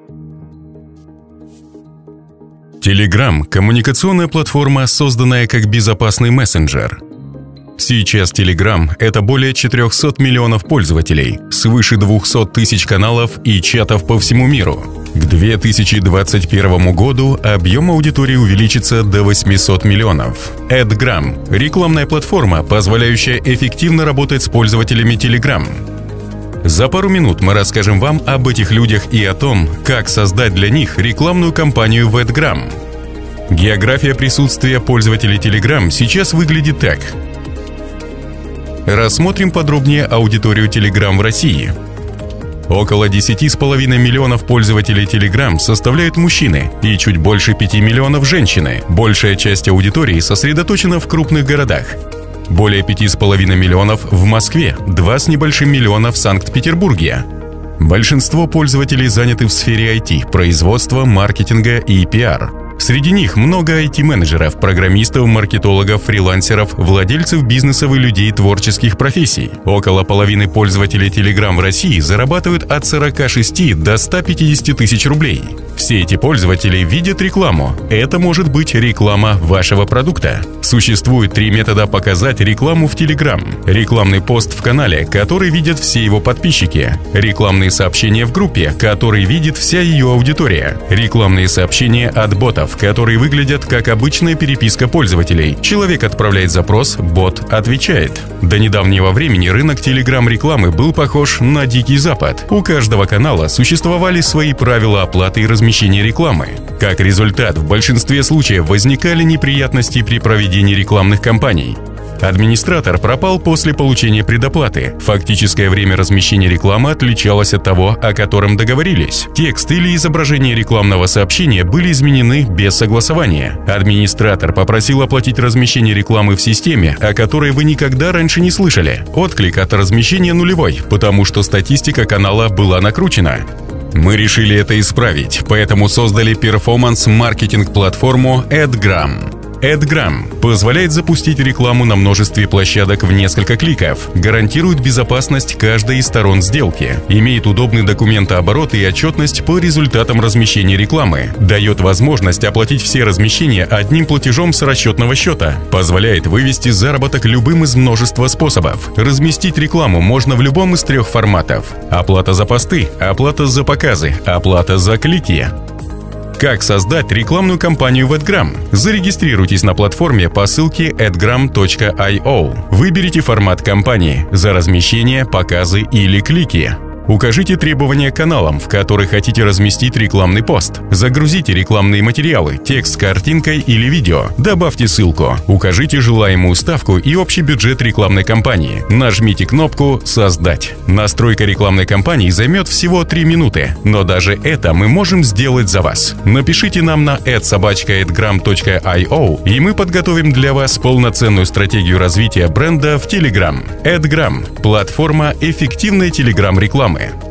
Telegram – коммуникационная платформа, созданная как безопасный мессенджер. Сейчас Telegram – это более 400 миллионов пользователей, свыше 200 тысяч каналов и чатов по всему миру. К 2021 году объем аудитории увеличится до 800 миллионов. AdGram – рекламная платформа, позволяющая эффективно работать с пользователями Telegram. За пару минут мы расскажем вам об этих людях и о том, как создать для них рекламную кампанию в AdGram. География присутствия пользователей Telegram сейчас выглядит так. Рассмотрим подробнее аудиторию Telegram в России. Около 10,5 миллионов пользователей Telegram составляют мужчины и чуть больше 5 миллионов женщины. Большая часть аудитории сосредоточена в крупных городах. Более 5,5 миллионов в Москве, 2 с небольшим миллиона в Санкт-Петербурге. Большинство пользователей заняты в сфере IT, производства, маркетинга и пиар. Среди них много IT-менеджеров, программистов, маркетологов, фрилансеров, владельцев бизнесов и людей творческих профессий. Около половины пользователей Telegram в России зарабатывают от 46 до 150 тысяч рублей. Все эти пользователи видят рекламу. Это может быть реклама вашего продукта. Существует 3 метода показать рекламу в Telegram. Рекламный пост в канале, который видят все его подписчики. Рекламные сообщения в группе, которые видит вся ее аудитория. Рекламные сообщения от ботов, которые выглядят как обычная переписка пользователей. Человек отправляет запрос, бот отвечает. До недавнего времени рынок Telegram-рекламы был похож на Дикий Запад. У каждого канала существовали свои правила оплаты и размещения рекламы. Как результат, в большинстве случаев возникали неприятности при проведении рекламных кампаний. Администратор пропал после получения предоплаты. Фактическое время размещения рекламы отличалось от того, о котором договорились. Текст или изображение рекламного сообщения были изменены без согласования. Администратор попросил оплатить размещение рекламы в системе, о которой вы никогда раньше не слышали. Отклик от размещения нулевой, потому что статистика канала была накручена. Мы решили это исправить, поэтому создали перформанс-маркетинг-платформу AdGram. AdGram позволяет запустить рекламу на множестве площадок в несколько кликов, гарантирует безопасность каждой из сторон сделки, имеет удобный документооборот и отчетность по результатам размещения рекламы, дает возможность оплатить все размещения одним платежом с расчетного счета, позволяет вывести заработок любым из множества способов. Разместить рекламу можно в любом из 3 форматов: оплата за посты, оплата за показы, оплата за клики. Как создать рекламную кампанию в AdGram? Зарегистрируйтесь на платформе по ссылке adgram.io. Выберите формат кампании – за размещение, показы или клики. Укажите требования к каналам, в которых хотите разместить рекламный пост. Загрузите рекламные материалы, текст с картинкой или видео. Добавьте ссылку. Укажите желаемую ставку и общий бюджет рекламной кампании. Нажмите кнопку «Создать». Настройка рекламной кампании займет всего 3 минуты, но даже это мы можем сделать за вас. Напишите нам на ad@adgram.io, и мы подготовим для вас полноценную стратегию развития бренда в Telegram. AdGram – платформа эффективной Telegram-рекламы.